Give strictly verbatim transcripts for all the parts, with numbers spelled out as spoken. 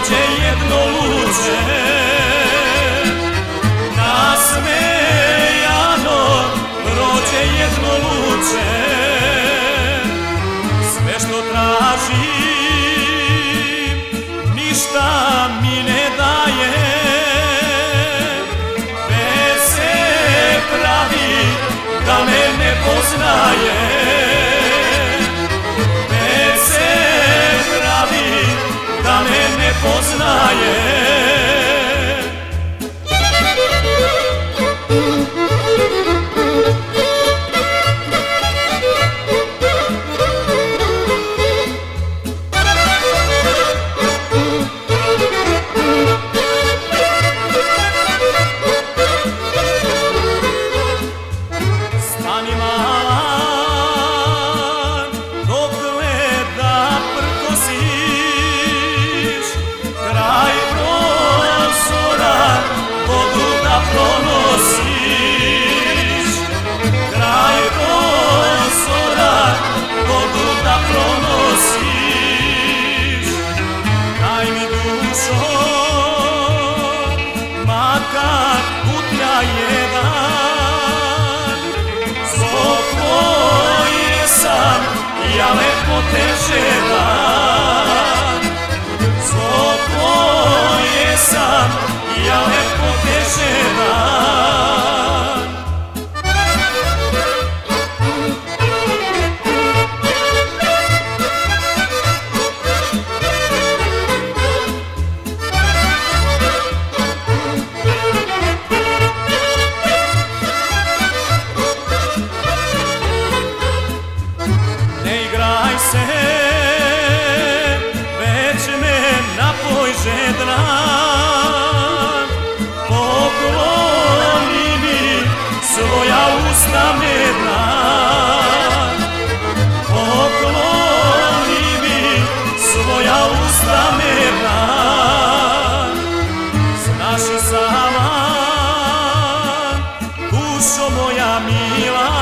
prođe jedno luče, nasmejano prođe jedno luče. Sve što tražim ništa mi ne daje, već se pravi da me ne poznaje. Poznaje. Stani malan dok gleda prkosiš, kraj prozora vodu da pronosiš, kraj prozora vodu da pronosiš. Daj mi dušo, makar kutlja jedan, zbog tvoje sam ja lepote žedan, zbog tvoje sam ja lepote žedan. Ne igraj se, već me napoj žedran, pokloni mi svoja usta medna, pokloni mi svoja usta medna. Znaš i sama, dušo moja mila,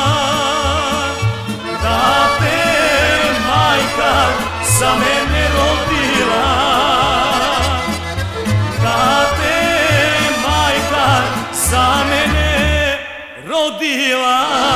da te majka za mene rodila, da te majka za mene rodila.